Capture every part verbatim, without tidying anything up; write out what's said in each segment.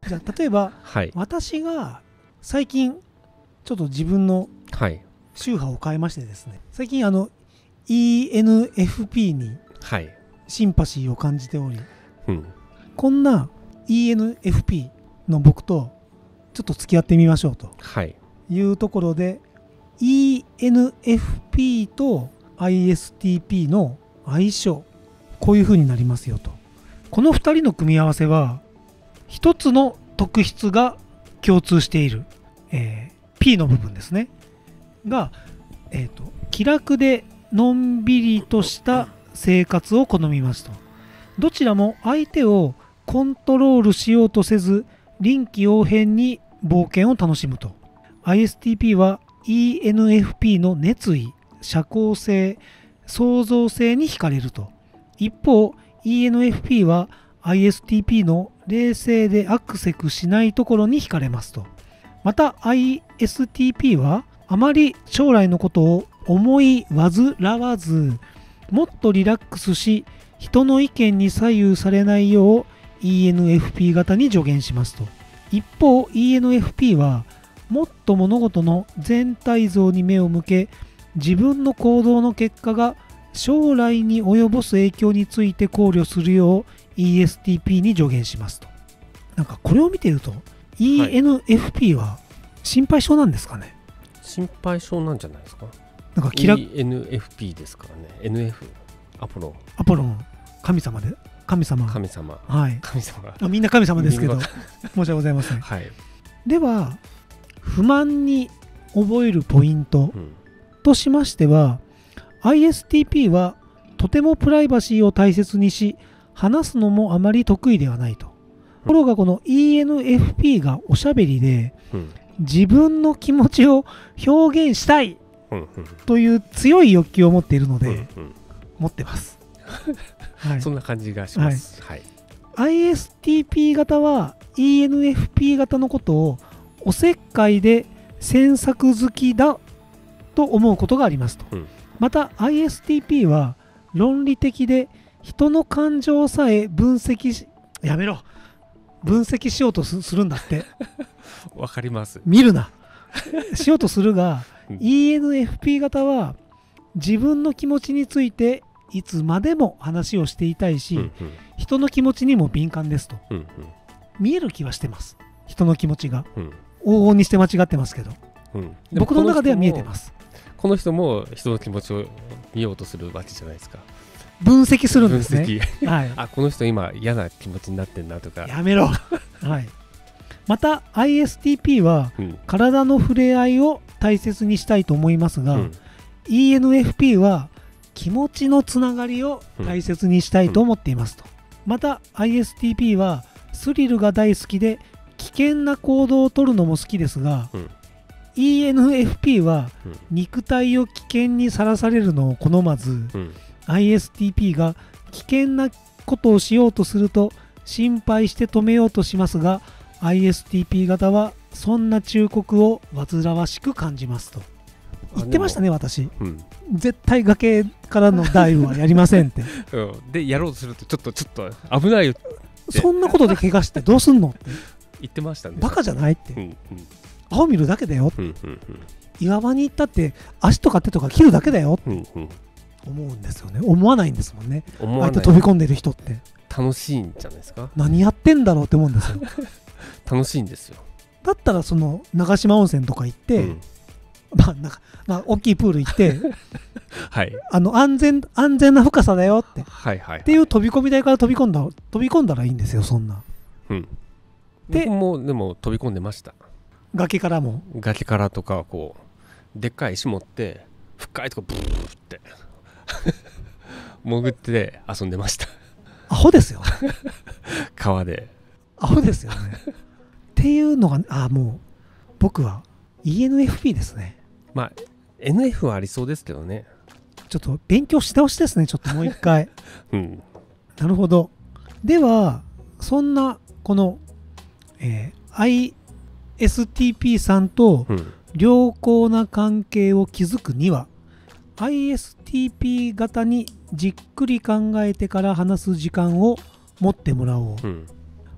じゃあ例えば、 はい、 私が最近ちょっと自分の宗派を変えましてですね、最近あの イーエヌエフピー にシンパシーを感じており、 うん、 こんな イーエヌエフピー の僕とちょっと付き合ってみましょうというところで、イーエヌエフピー と アイエスティーピー の相性、こういう風になりますよと。このふたりの組み合わせはひとつの特質が共通している、えー、P の部分ですねが、えーと、気楽でのんびりとした生活を好みますと。どちらも相手をコントロールしようとせず臨機応変に冒険を楽しむと。 アイエスティーピー は イーエヌエフピー の熱意、社交性、創造性に惹かれると。一方 イーエヌエフピー は アイエスティーピー の冷静でアクセクしないところに惹かれますと。また アイエスティーピー はあまり将来のことを思い煩わず、もっとリラックスし人の意見に左右されないよう イーエヌエフピー 型に助言しますと。一方 イーエヌエフピー はもっと物事の全体像に目を向け、自分の行動の結果が将来に及ぼす影響について考慮するよう イーエスティーピー に助言しますと。なんかこれを見ていると イーエヌエフピー は心配性なんですかね。 心配性なんじゃないですか。 なんかキライーエヌエフピー ですからね。 エヌエフ アポロンアポロン神様で神様神様はい神様あみんな神様ですけど申し訳ございません、 はい、 では不満に覚えるポイントとしましては、うん、アイエスティーピー はとてもプライバシーを大切にし話すのもあまり得意ではないと。ところがこの イーエヌエフピー がおしゃべりで、うん、自分の気持ちを表現したいという強い欲求を持っているので、うんうん、持ってます、 はい、そんな感じがします、はいはい、アイエスティーピー 型は イーエヌエフピー 型のことをおせっかいで詮索好きだと思うことがありますと、うん、また アイエスティーピー は論理的で人の感情さえ分析しやめろ分析しようと す, するんだってわかります見るなしようとするが、うん、イーエヌエフピー 型は自分の気持ちについていつまでも話をしていたいし、うんうん、人の気持ちにも敏感ですと、うんうん、見える気はしてます。人の気持ちが、うん、往々にして間違ってますけど、うん、僕の中では見えてます。 この人も人の気持ちを見ようとするわけじゃないですか。 分析するんですね。 分析、はい、あこの人今嫌な気持ちになってんなとかやめろ、はい、また アイエスティーピー は、うん、体の触れ合いを大切にしたいと思いますが、うん、イーエヌエフピー は気持ちのつながりを大切にしたいと思っていますと、うん、また アイエスティーピー はスリルが大好きで危険な行動をとるのも好きですが、うん、イーエヌエフピー は肉体を危険にさらされるのを好まず、うん、アイエスティーピー が危険なことをしようとすると心配して止めようとしますが、 アイエスティーピー 型はそんな忠告を煩わしく感じますと言ってましたね。私、うん、絶対崖からのダイブはやりませんって、 うん、でやろうとするとちょっとちょっと危ないよって、 そんなことで怪我してどうすんのって言ってましたね。 バカじゃないって、うんうん、青見るだけだよ、うんうんうん、岩場に行ったって足とか手とか切るだけだよって、うんうん、思うんですよね。思わないんですもんね。思わない。あえて飛び込んでる人って楽しいんじゃないですか。 何やってんだろうって思うんですよ楽しいんですよ。 だったらその長島温泉とか行って、うん、まあなんかまあ大きいプール行ってはい、あの安全安全な深さだよって、はいはいはい、っていう飛び込み台から飛び込んだ飛び込んだらいいんですよ。そんな、うん、 でもでも飛び込んでました。 崖からも崖からとかこうでっかい石持って深いとこブーって潜って遊んでました。 アホですよ川でアホですよねっていうのが、あもう僕は イーエヌエフピー ですね。 まあ エヌエフ はありそうですけどね。 ちょっと勉強し直しですね。ちょっともう一回、うん、なるほど。ではそんなこの、えー、アイエスティーピー さんと良好な関係を築くには、うん、アイエスティーピー 型にじっくり考えてから話す時間を持ってもらおう、うん、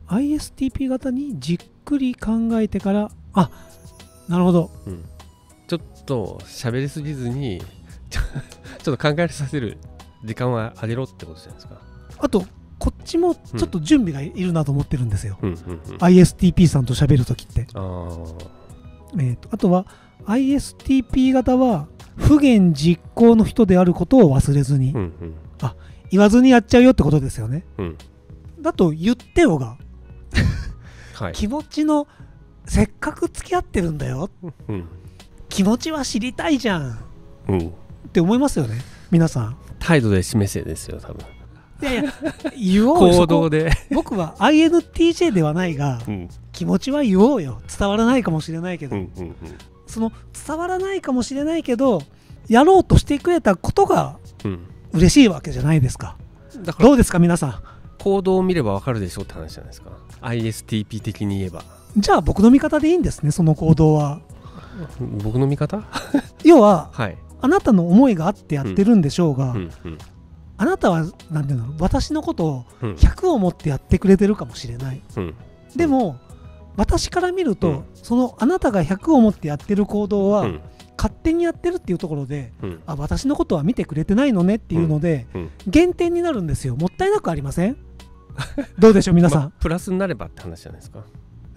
アイエスティーピー 型にじっくり考えてから、あ、なるほど、 うん、ちょっと喋りすぎずにちょちょっと考えさせる時間はあげろってことじゃないですか。 あとこっちもちょっと準備がいるなと思ってるんですよ、 うんうんうん、 アイエスティーピー さんと喋るときって。 あ、 えーと、あとは アイエスティーピー 型は不言実行の人であることを忘れずに、 うんうん、 あ、言わずにやっちゃうよってことですよね、 うん、 だと言ってよが、 はい、 気持ちのせっかく付き合ってるんだよ、 うん、 気持ちは知りたいじゃん、 うん、 って思いますよね皆さん。 態度で示せですよ多分。 いやいや言おうよ行動で僕は アイエヌティージェー ではないが、 うん、 気持ちは言おうよ。伝わらないかもしれないけど、 うんうんうん、 その伝わらないかもしれないけどやろうとしてくれたことが嬉しいわけじゃないですか、うん、だからどうですか皆さん。 行動を見ればわかるでしょって話じゃないですか。 アイエスティーピー 的に言えば。 じゃあ僕の味方でいいんですねその行動は。 僕の味方要は、 はい、 あなたの思いがあってやってるんでしょうが、 うんうんうん、 あなたはなんていうの、私のことをひゃくを持ってやってくれてるかもしれない、うん、でも私から見ると、うん、そのあなたがひゃくを持ってやってる行動は、うん、勝手にやってるっていうところで、うん、あ、私のことは見てくれてないのねっていうので、うんうん、減点になるんですよ。もったいなくありませんどうでしょう皆さん、まあ、 プラスになればって話じゃないですか。ん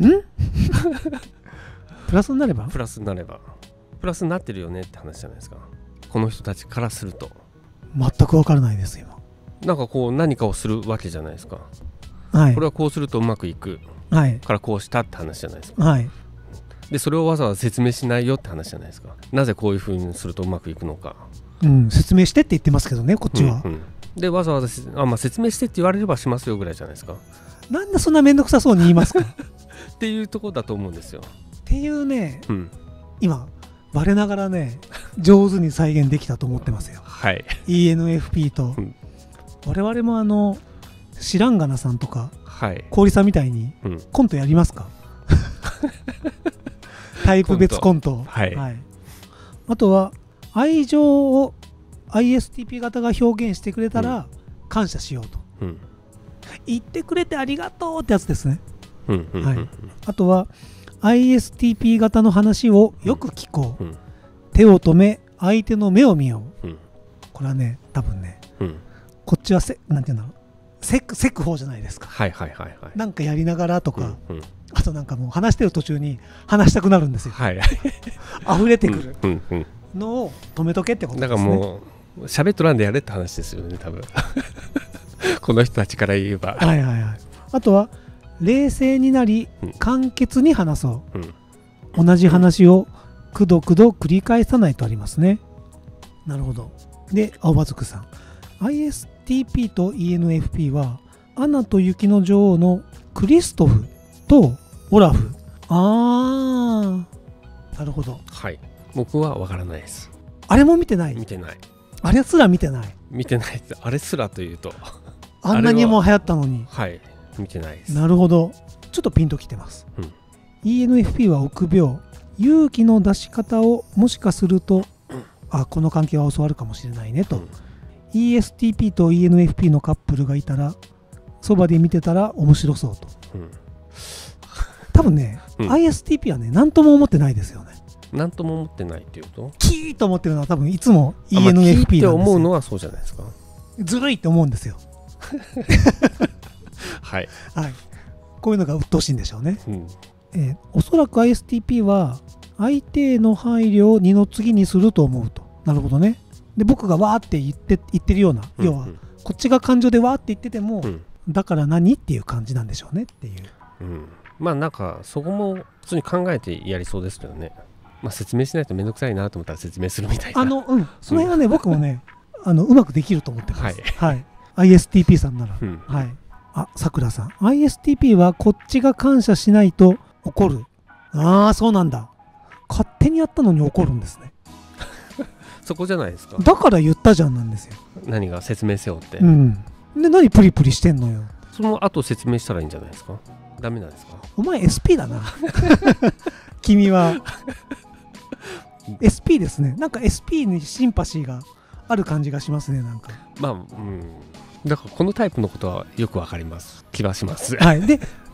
プラスになればプラスになればプラスになってるよねって話じゃないですか。この人たちからすると全く分からないです今。 なんかこう何かをするわけじゃないですか、 はい、 これはこうするとうまくいく、はい、からこうしたって話じゃないですか、はい、でそれをわざわざ説明しないよって話じゃないですか。なぜこういう風にするとうまくいくのか、 うん、説明してって言ってますけどねこっちは、 うんうん、でわざわざあ、まあ、説明してって言われればしますよぐらいじゃないですか。 なんでそんなめんどくさそうに言いますかっていうところだと思うんですよ。 っていうね、うん、今我ながらね上手に再現できたと思ってますよ、はい、イーエヌエフピー と、うん、我々もあの知らんがなさんとか、はい、氷さんみたいにコントやりますか、うん、タイプ別コント、はいはい、あとは愛情を アイエスティーピー 型が表現してくれたら感謝しようと、うん、言ってくれてありがとうってやつですね、うんうんうんはい、あとは アイエスティーピー 型の話をよく聞こう、うん、手を止め相手の目を見よう、うん、これはね多分ね、うん、こっちはせなんていうのせくせく方じゃないですか、はいはいはいはい、なんかやりながらとか、うんうん、あとなんかもう話してる途中に話したくなるんですよ、はい、溢れてくるのを止めとけってことですね。 だからもう喋っとらんでやれって話ですよね多分この人たちから言えば、 はいはいはい、あとは冷静になり簡潔に話そう、うん、同じ話をくどくど繰り返さないとありますね。なるほど。で青葉族さん アイエスティーピー と イーエヌエフピー はアナと雪の女王のクリストフとオラフ。あーなるほど。 はい、僕は分からないです。 あれも見てない。 見てない。 あれすら見てない。 見てない。あれすらというとあんなにも流行ったのに。 はい、見てないです。 なるほど。ちょっとピンときてます、うん、イーエヌエフピー は臆病。勇気の出し方をもしかすると、うん、あこの関係は教わるかもしれないねと、うん、イーエスティーピー と イーエヌエフピー のカップルがいたらそばで見てたら面白そうと、うん、多分ね、うん、アイエスティーピー はね何とも思ってないですよね。 何とも思ってないっていうとキーと思ってるのは多分いつも イーエヌエフピー なんですよ。キーって思うのはそうじゃないですか。 ずるいって思うんですよはい、 はい、こういうのが鬱陶しいんでしょうね、うんえー、おそらく アイエスティーピー は相手への配慮を二の次にすると思うと。なるほどね。で僕がわーって言って、言ってるような、うんうん、要はこっちが感情でわーって言ってても、うん、だから何っていう感じなんでしょうねっていう、 うん、まあなんかそこも普通に考えてやりそうですけどね。まあ説明しないとめんどくさいなと思ったら説明するみたいな。 あのうんその辺はね、うん、僕もねあのうまくできると思ってます、はいはい、アイエスティーピー さんなら、うん、はいあさくらさん アイエスティーピー はこっちが感謝しないと怒る。ああそうなんだ。勝手にやったのに怒るんですねそこじゃないですか。 だから言ったじゃんなんですよ。 何が説明せよって、 うん、で何プリプリしてんのよ。 その後説明したらいいんじゃないですか。ダメなんですか。 お前 エスピー だな君はエスピー ですね。なんか エスピー にシンパシーがある感じがしますね。なんかまあ、うん、 だからこのタイプのことはよくわかります気はしますはい。で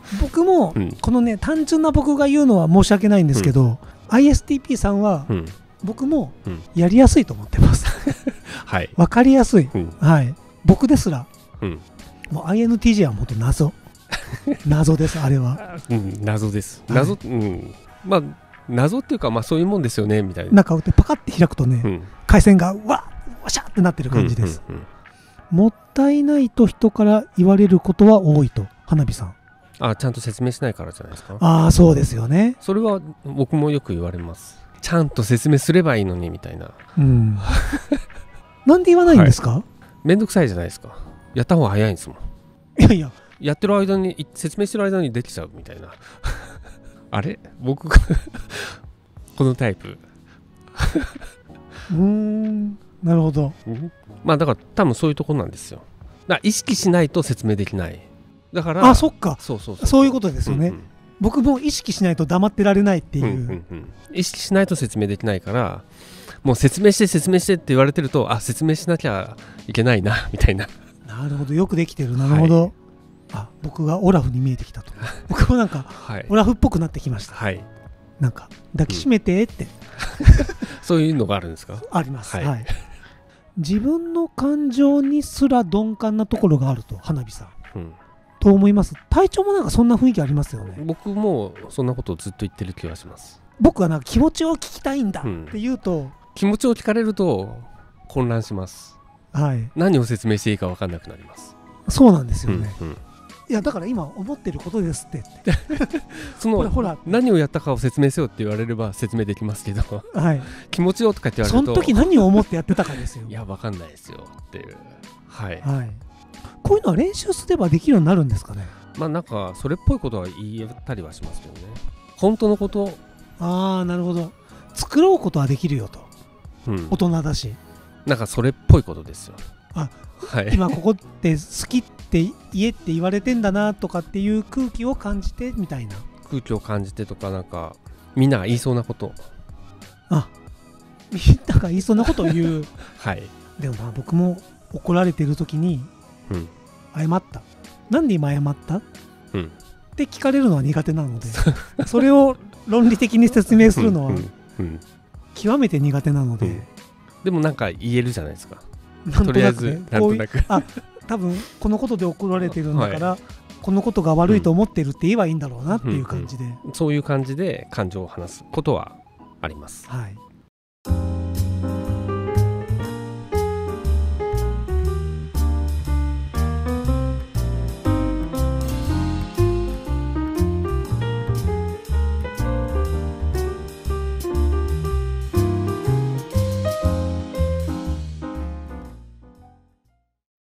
僕もこのね単純な僕が言うのは申し訳ないんですけど、うん、アイエスティーピー さんは僕もやりやすいと思ってます、うん、はい、分かりやすい、うん、はい、僕ですら、うん、もう アイエヌティージェー は本当謎謎ですあれは、 うん、謎です謎、はい、うん、まあ謎っていうか、まあ、そういうもんですよねみたいな。 中をパカッて開くとね、うん、回線がわっわしゃってなってる感じです、うんうんうん、もったいないと人から言われることは多いと花火さん。 あ、ちゃんと説明しないからじゃないですか。 ああ、そうですよね。 それは僕もよく言われます。ちゃんと説明すればいいのにみたいな、うん、 なんで言わないんですか。はい、 めんどくさいじゃないですか。やった方が早いんですもん。いやいややってる間に説明してる間にできちゃうみたいなあれ僕このタイプうーん、なるほど。 まあだから多分そういうところなんですよ。だから意識しないと説明できない。だからあ、そっか、そうそうそう、そういうことですよね、うんうん、僕も意識しないと黙ってられないっていう、うんうんうん、 意識しないと説明できないから、もう説明して説明してって言われてると、あ、説明しなきゃいけないなみたいな。 なるほど、よくできてる。なるほど、はい、あ、僕がオラフに見えてきたと僕もなんか、はい、オラフっぽくなってきました、はい、なんか抱きしめてって、うん、 そういうのがあるんですか。 あります、はいはい、自分の感情にすら鈍感なところがあると花火さん、うん、と思います。体調もなんかそんな雰囲気ありますよね。 僕もそんなことをずっと言ってる気がします。 僕はなんか気持ちを聞きたいんだって言うと、うん、 気持ちを聞かれると混乱します、はい、何を説明していいか分かんなくなります。 そうなんですよね、うんうん、いやだから今思ってることですってそのほら何をやったかを説明せよって言われれば説明できますけど、はい、気持ちよとかって言われるとその時何を思ってやってたかですよ。 いや分かんないですよっていう、はい、 はい、こういうのは練習すればできるようになるんですかね。 まあなんかそれっぽいことは言えたりはしますけどね。本当のこと。 ああ、なるほど。作ろうことはできるよと、うん、大人だし、 なんかそれっぽいことですよ。 あ、はい、今ここって好きって言えって言われてんだなとかっていう空気を感じてみたいな。 空気を感じてとか、なんかみんなが言いそうなこと、 あ、みんなが言いそうなことを言うはい。でもまあ僕も怒られてる時に、うん、謝った、なんで今謝った、うん、って聞かれるのは苦手なのでそれを論理的に説明するのは極めて苦手なので、うんうん、 でもなんか言えるじゃないですか。とりあえずなんとなく、 あ、多分このことで怒られてるんだから、はい、このことが悪いと思ってるって言えばいいんだろうなっていう感じで、 うんうんうん、そういう感じで感情を話すことはあります。はい。